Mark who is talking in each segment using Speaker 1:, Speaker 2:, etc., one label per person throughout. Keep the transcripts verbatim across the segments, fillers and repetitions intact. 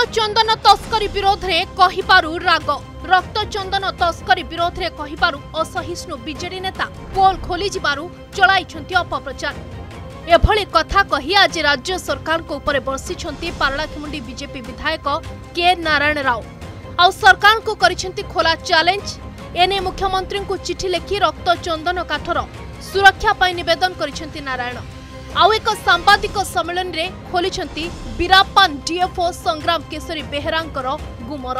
Speaker 1: चंदन तस्करी विरोध में कहिपारु राग रक्त चंदन तस्करी विरोध में कहिपारु असहिष्णु बीजेडी नेता पोल खोली जिबारु चलाइछंती अपप्रचार। एभली कथा कही आज राज्य सरकार को ऊपर बर्षिछंती पारलाखेमुंडी बीजेपी विधायक के नारायण राव। आउ सरकार को करिछंती खोला चैलेंज। एने मुख्यमंत्री को चिठी लिखि रक्त चंदन काठर सुरक्षा पाई निवेदन करिछंती नारायण। आउ एक सांबादिक सम्मेलन रे खोलिछंती बीरापान डीएफओ संग्राम केशरी बेहेरांकर गुमर।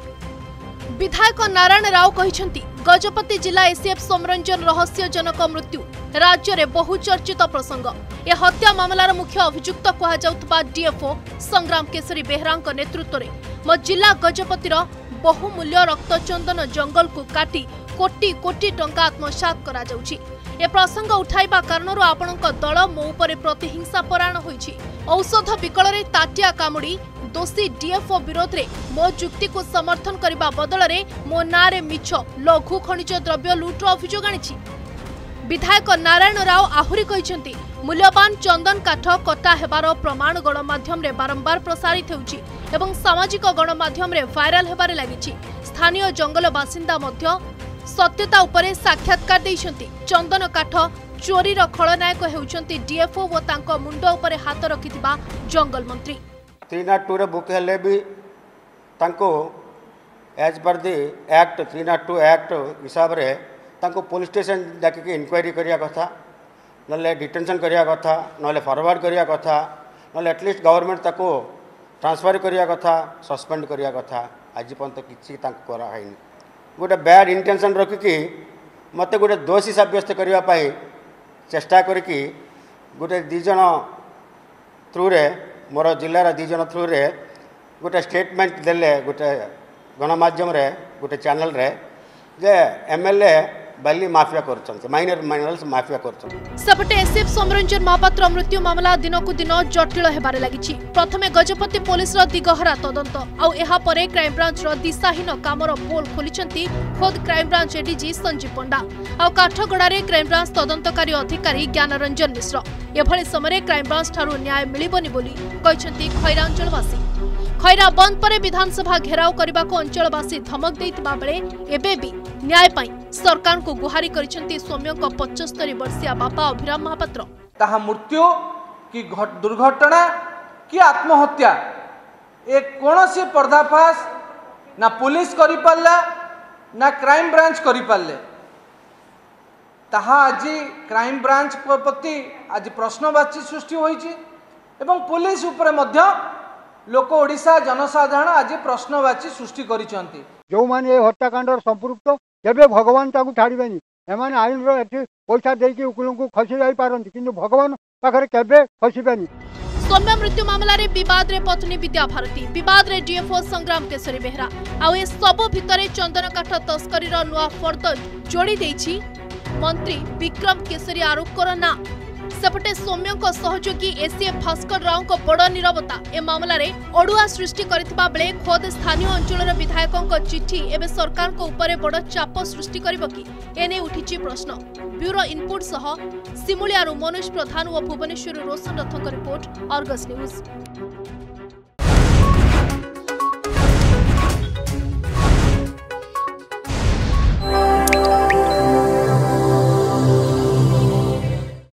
Speaker 1: विधायक नारायण राव कहिछंती गजपति जिला एसीएफ सोमरंजन रहस्यजनक मृत्यु राज्य में बहुचर्चित प्रसंग। ए हत्या मामलार मुख्य अभियुक्त कहा जाउतबा डीएफओ संग्राम केशरी बेहेरांक नेतृत्व में मो जिला गजपतिर बहुमूल्य रक्तचंदन जंगल को काटी कोटी कोटी टंका आत्मसात करा जाउछि। ए प्रसंग उठाइबा कारणरू आपणक दल मो उपरे प्रतिहिंसा परायण होइछि। औषध विकल रे ताटिया कामुडी दोषी डीएफओ विरोध रे मो जुक्ति को समर्थन करने बदल रे मो नारे मिछ लघु खनिज द्रव्य लुट्र अभियोग आनिछि। विधायक नारायण राव आहुरी कहिसेंती मूल्यवान चंदन काठ कटा हेबार प्रमाण गणमाध्यम रे बारंबार प्रसारित होउछि एवं सामाजिक गणमाध्यम रे वायरल हेबारे लागिछि। स्थानीय जंगल बासिंदा मध्य सत्यता उपरे साक्षात्कार देइछंती। चंदन काठ चोरीर खलनायक हेउछंती डीएफओ व तांको मुंड उपरे हाथ रखिथिबा जंगल मंत्री।
Speaker 2: तीन आठ टू रे बुक हेले भी तांको एज पर दी एक्ट तीन आठ टू एक्ट हिसाब रे तांको पुलिस स्टेशन डाकिक इनक्वायरी करिया कथा नले डिटेंशन करिया कथा नले फॉरवर्ड करिया कथा नले एटलिस्ट गवर्नमेंट ताको ट्रांसफर करिया कथा सस्पेंड करिया कथा आज पर्यंत किछि तांको करा हैनी। गोटे बैड इंटेंशन रखिकी मत गोटे दोषी सब्यस्त करने चेष्टा करी गोटे दीज थ्रू रे मोर जिलार दीज थ्रू रे गोटे स्टेटमेंट देले गोटे गणमाध्यम रे गोटे चैनल रे जे एमएलए बाली माफिया करछन माइनर माइनरल्स माफिया करछन।
Speaker 1: सेपटे एसएफ सोमरंजन महापात्र मृत्यु मामला दिनकु दिन जटिल हेबारे लागिछि। प्रथमे गजपति पुलिस रो दिगहरा तदंत आउ एहा परे क्राइम ब्रांच रो दिशाहीन कामर पोल खोलिछंती खुद crime branch ADG Sanjeev Panda आउ काठगड़ा रे क्राइम ब्रांच तदंतकारी अधिकारी ज्ञानरंजन मिश्र। एभली समय क्राइम ब्रांच ठारू न्याय मिलिबनी बोली कहिछंती खैरा अंचलवासी। खैरा बंद पर विधानसभा घेराव करने को अंचलवासी धमक देइतिबा बेले एबे भी न्याय पाई सरकार को गुहारी करिसेंती सौम्य को पचहत्तर वर्षीय बापा अभिराम महापात्र।
Speaker 3: ताहा मृत्यु कि दुर्घटना कि आत्महत्या ए कोनोसी पर्दाफाश ना पुलिस करि पारला ना क्राइम ब्रांच करि पारले। ताहा आज क्राइम ब्रांच प्रति आज प्रश्नवाची सृष्टि होइछि एवं पुलिस उपरे मध्य लोक ओडिशा जनसाधारण आज प्रश्नवाची सृष्टि करिसेंती।
Speaker 4: जो माने हत्याकांड संपृक्त केबे भगवान ताकू छाड़बेनी एमाने आईन रो एठी पैसा देकी उकुल को खसी जाई पारंती किंतु भगवान पाखरे केबे खसीबेनी।
Speaker 1: सौम्य मृत्यु मामला रे विवाद रे पत्नी विद्या भारती विवाद रे डीएफओ संग्राम केशरी बेहरा आउ ए सब भितरे चंदन काठ तस्करी रो नुआ फर्द जोड़ी देछि मंत्री विक्रम केशरी आरोपकर ना। सेपटे सौम्य सहयोगी एसीएफ भास्कर राव को बड़ निरवता ए मामला रे अड़ुआ सृष्टि करथिबा बेले खोद स्थानीय अंचल विधायकों चिठी एवं सरकार को ऊपर बड़ चाप सृष्टि करिबो कि एने उठिछि प्रश्न। ब्यूरो इनपुट सह सिमुलियारू मनोज प्रधान और भुवनेश्वर रोशन रथों रिपोर्ट अर्गस न्यूज।